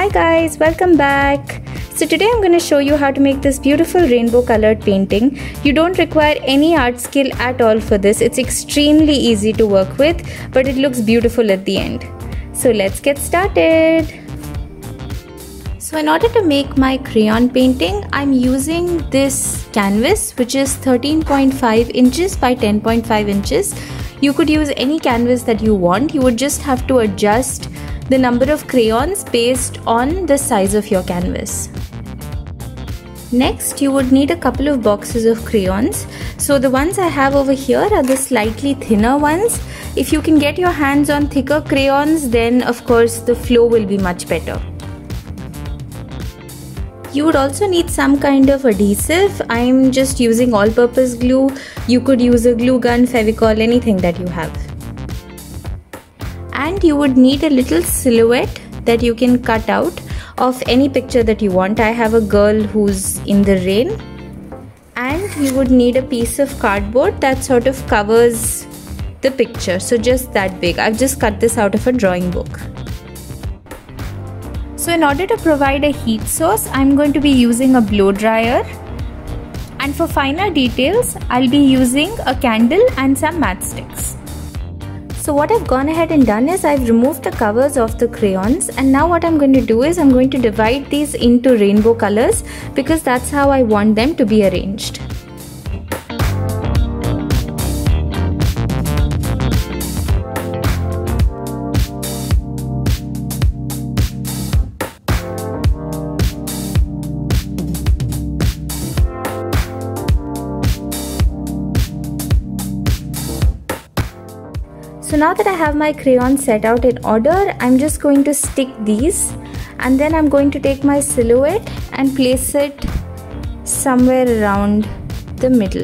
guys, welcome back. So today I'm going to show you how to make this beautiful rainbow colored painting. You don't require any art skill at all for this. It's extremely easy to work with, but it looks beautiful at the end. So let's get started. So in order to make my crayon painting, I'm using this canvas which is 13.5 inches by 10.5 inches. You could use any canvas that you want. You would just have to adjust the number of crayons based on the size of your canvas. Next, you would need a couple of boxes of crayons. So the ones I have over here are the slightly thinner ones. If you can get your hands on thicker crayons, then of course the flow will be much better. You would also need some kind of adhesive. I'm just using all-purpose glue. You could use a glue gun, Fevicol, anything that you have. And you would need a little silhouette that you can cut out of any picture that you want. I have a girl who's in the rain. And you would need a piece of cardboard that sort of covers the picture. So just that big. I've just cut this out of a drawing book. So in order to provide a heat source, I'm going to be using a blow dryer. And for finer details, I'll be using a candle and some matchsticks. So what I've gone ahead and done is I've removed the covers of the crayons, and now what I'm going to do is I'm going to divide these into rainbow colors because that's how I want them to be arranged. So now that I have my crayons set out in order, I'm just going to stick these, and then I'm going to take my silhouette and place it somewhere around the middle.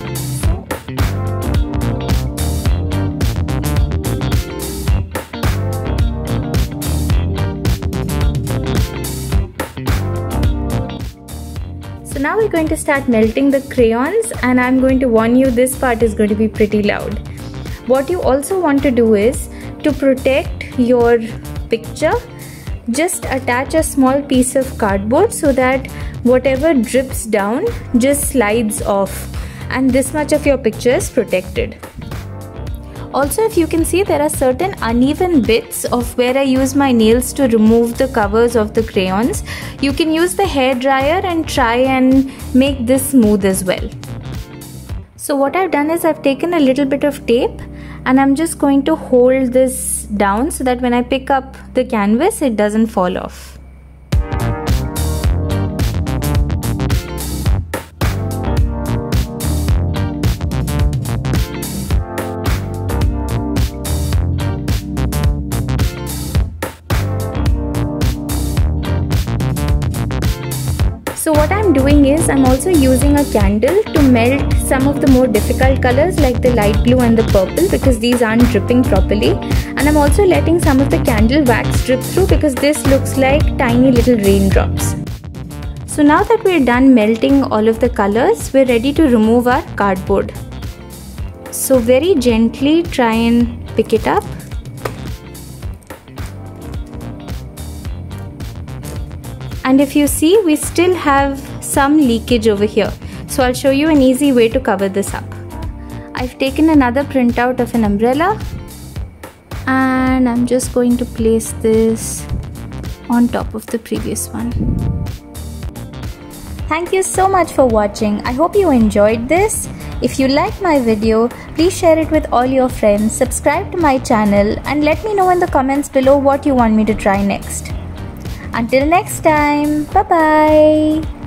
So now we're going to start melting the crayons, and I'm going to warn you, this part is going to be pretty loud. What you also want to do is, to protect your picture, just attach a small piece of cardboard so that whatever drips down just slides off, and this much of your picture is protected. Also, if you can see, there are certain uneven bits of where I use my nails to remove the covers of the crayons. You can use the hair dryer and try and make this smooth as well. So what I've done is I've taken a little bit of tape, and I'm just going to hold this down so that when I pick up the canvas, it doesn't fall off. So what I'm doing is I'm also using a candle to melt some of the more difficult colors like the light blue and the purple, because these aren't dripping properly, and I'm also letting some of the candle wax drip through because this looks like tiny little raindrops. So now that we're done melting all of the colors, we're ready to remove our cardboard. So very gently try and pick it up. And if you see, we still have some leakage over here. So I'll show you an easy way to cover this up. I've taken another printout of an umbrella, and I'm just going to place this on top of the previous one. Thank you so much for watching. I hope you enjoyed this. If you liked my video, please share it with all your friends, subscribe to my channel, and let me know in the comments below what you want me to try next. Until next time, bye bye.